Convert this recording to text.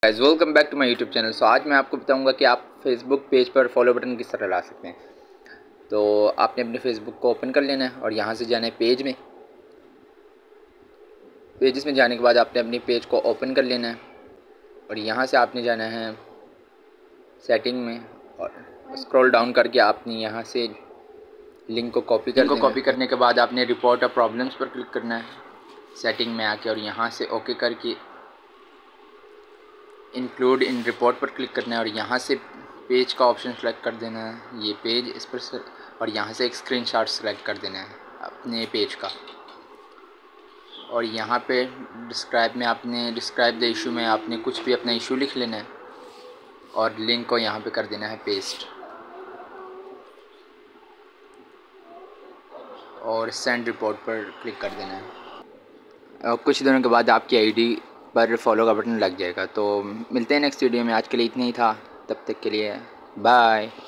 Guys welcome back to my YouTube channel. So आज मैं आपको बताऊंगा कि आप फेसबुक पेज पर फॉलो बटन किस तरह ला सकते हैं। तो आपने अपने फेसबुक को ओपन कर लेना है और यहाँ से जाना है पेज में। पेजेस में जाने के बाद आपने अपनी पेज को ओपन कर लेना है और यहाँ से आपने जाना है सेटिंग में और स्क्रॉल डाउन करके आपने यहाँ से लिंक को कॉपी कर देना है। कॉपी करने के बाद आपने रिपोर्ट और प्रॉब्लम्स पर क्लिक करना है सेटिंग में आके, और यहाँ से ओके करके इंक्लूड इन रिपोर्ट पर क्लिक करना है और यहाँ से पेज का ऑप्शन सेलेक्ट कर देना है, ये पेज इस पर, और यहाँ से एक स्क्रीनशॉट सेलेक्ट कर देना है अपने पेज का। और यहाँ पे डिस्क्राइब में आपने डिस्क्राइब द इशू में आपने कुछ भी अपना इशू लिख लेना है और लिंक को यहाँ पे कर देना है पेस्ट और सेंड रिपोर्ट पर क्लिक कर देना है। और कुछ दिनों के बाद आपकी आईडी पर फॉलो का बटन लग जाएगा। तो मिलते हैं नेक्स्ट वीडियो में। आज के लिए इतना ही था, तब तक के लिए बाय।